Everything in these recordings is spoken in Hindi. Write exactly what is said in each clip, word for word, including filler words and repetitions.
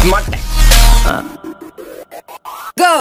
स्मार्ट गो।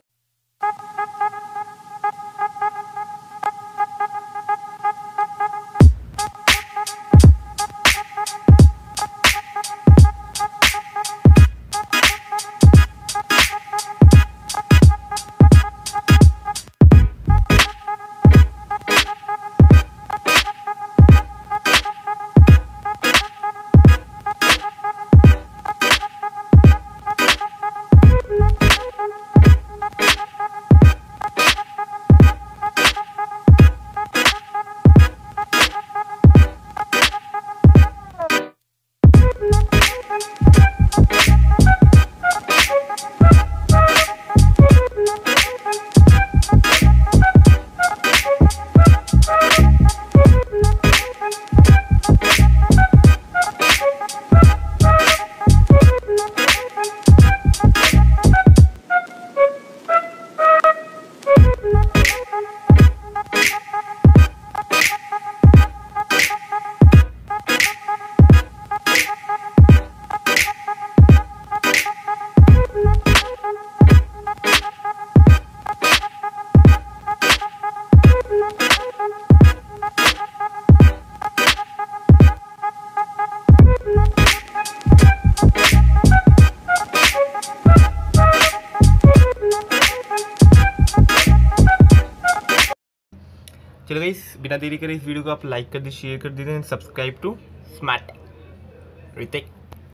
चलो गाइस, बिना देरी करे इस वीडियो को आप लाइक कर दीजिए, शेयर कर दीजिए, सब्सक्राइब टू स्मार्ट टेक।